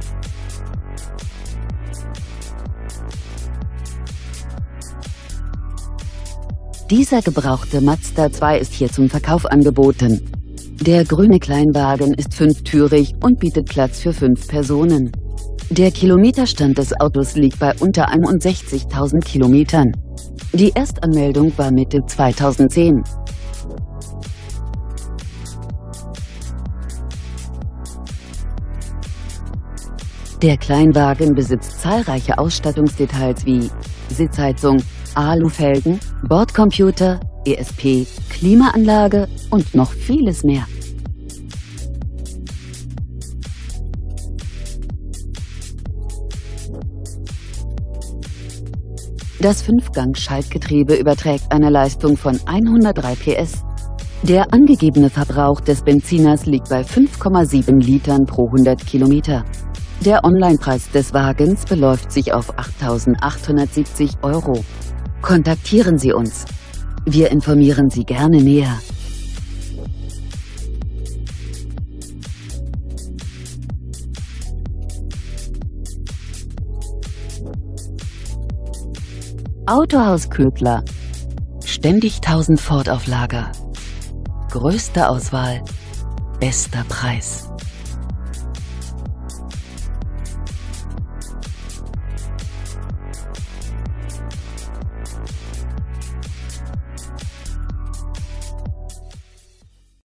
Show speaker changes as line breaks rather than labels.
Dieser gebrauchte Mazda 2 ist hier zum Verkauf angeboten. Der grüne Kleinwagen ist fünftürig und bietet Platz für 5 Personen. Der Kilometerstand des Autos liegt bei unter 61.000 Kilometern. Die Erstanmeldung war Mitte 2010. Der Kleinwagen besitzt zahlreiche Ausstattungsdetails wie Sitzheizung, Alufelgen, Bordcomputer, ESP, Klimaanlage und noch vieles mehr. Das 5-Gang-Schaltgetriebe überträgt eine Leistung von 103 PS. Der angegebene Verbrauch des Benziners liegt bei 5,7 Litern pro 100 Kilometer. Der Onlinepreis des Wagens beläuft sich auf 8.870 €. Kontaktieren Sie uns. Wir informieren Sie gerne näher. Autohaus Ködler. Ständig 1000 Ford auf Lager. Größte Auswahl, bester Preis.